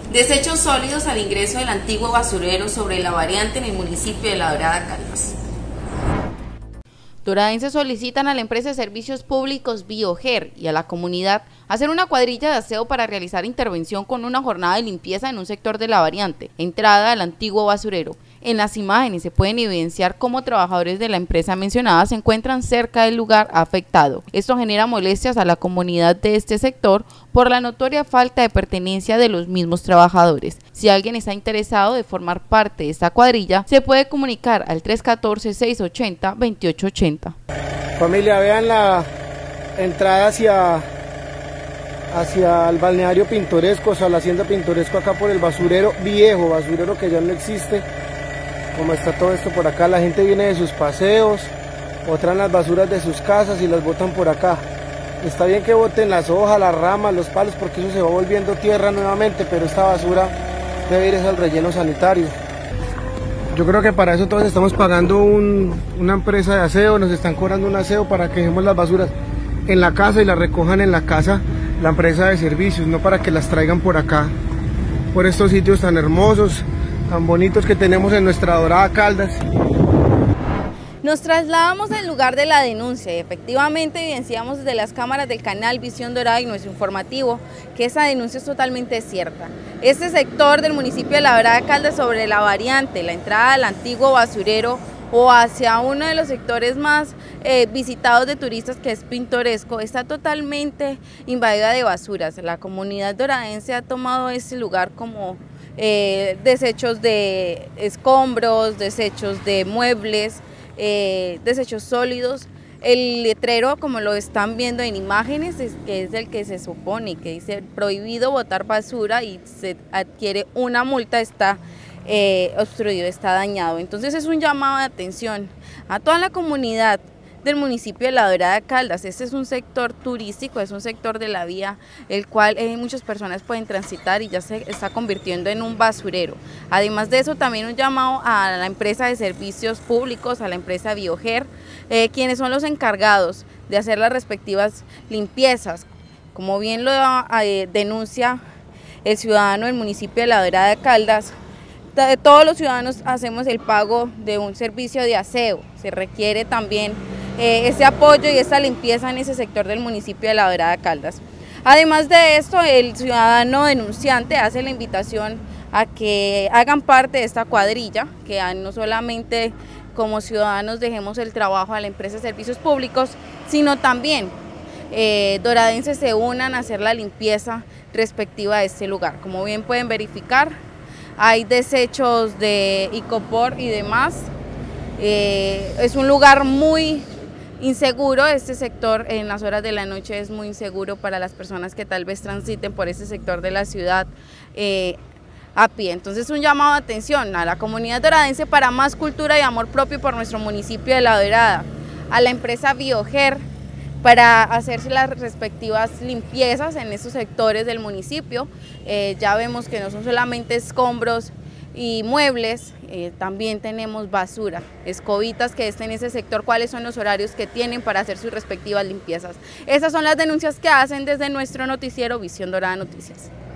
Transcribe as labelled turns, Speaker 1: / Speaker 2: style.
Speaker 1: Desechos sólidos al ingreso del antiguo basurero sobre la variante en el municipio de La Dorada, Caldas.
Speaker 2: Doradenses solicitan a la empresa de servicios públicos Bioger y a la comunidad hacer una cuadrilla de aseo para realizar intervención con una jornada de limpieza en un sector de la variante, entrada al antiguo basurero. En las imágenes se pueden evidenciar cómo trabajadores de la empresa mencionada se encuentran cerca del lugar afectado. Esto genera molestias a la comunidad de este sector por la notoria falta de pertenencia de los mismos trabajadores. Si alguien está interesado de formar parte de esta cuadrilla, se puede comunicar al 314-680-2880.
Speaker 3: Familia, vean la entrada hacia el balneario pintoresco, o sea, la hacienda pintoresco acá por el basurero viejo, basurero que ya no existe. Como está todo esto por acá, la gente viene de sus paseos o traen las basuras de sus casas y las botan por acá. Está bien que boten las hojas, las ramas, los palos, porque eso se va volviendo tierra nuevamente, pero esta basura debe ir al relleno sanitario. Yo creo que para eso todos estamos pagando una empresa de aseo, nos están cobrando un aseo para que dejemos las basuras en la casa y las recojan en la casa la empresa de servicios, no para que las traigan por acá, por estos sitios tan hermosos, tan bonitos que tenemos en nuestra Dorada Caldas.
Speaker 2: Nos trasladamos al lugar de la denuncia y efectivamente evidenciamos desde las cámaras del canal Visión Dorada y nuestro informativo que esa denuncia es totalmente cierta. Este sector del municipio de La Dorada Caldas sobre la variante, la entrada al antiguo basurero o hacia uno de los sectores más visitados de turistas, que es Pintoresco, está totalmente invadida de basuras. La comunidad doradense ha tomado este lugar como desechos de escombros, desechos de muebles, desechos sólidos. El letrero, como lo están viendo en imágenes, que es el que se supone que dice prohibido botar basura y se adquiere una multa, está obstruido, está dañado. Entonces es un llamado de atención a toda la comunidad del municipio de La Dorada Caldas. Este es un sector turístico, es un sector de la vía, el cual muchas personas pueden transitar y ya se está convirtiendo en un basurero. Además de eso, también un llamado a la empresa de servicios públicos, a la empresa Bioger, quienes son los encargados de hacer las respectivas limpiezas. Como bien lo denuncia el ciudadano del municipio de La Dorada Caldas, todos los ciudadanos hacemos el pago de un servicio de aseo. Se requiere también ese apoyo y esta limpieza en ese sector del municipio de La Dorada Caldas. Además de esto, el ciudadano denunciante hace la invitación a que hagan parte de esta cuadrilla, que no solamente como ciudadanos dejemos el trabajo a la empresa de servicios públicos, sino también doradenses se unan a hacer la limpieza respectiva de este lugar. Como bien pueden verificar, hay desechos de icopor y demás. Es un lugar muy inseguro, este sector en las horas de la noche es muy inseguro para las personas que tal vez transiten por este sector de la ciudad a pie. Entonces un llamado de atención a la comunidad doradense para más cultura y amor propio por nuestro municipio de La Dorada, a la empresa Bioger para hacerse las respectivas limpiezas en esos sectores del municipio. Ya vemos que no son solamente escombros y muebles, también tenemos basura, escobitas que estén en ese sector, cuáles son los horarios que tienen para hacer sus respectivas limpiezas. Esas son las denuncias que hacen desde nuestro noticiero Visión Dorada Noticias.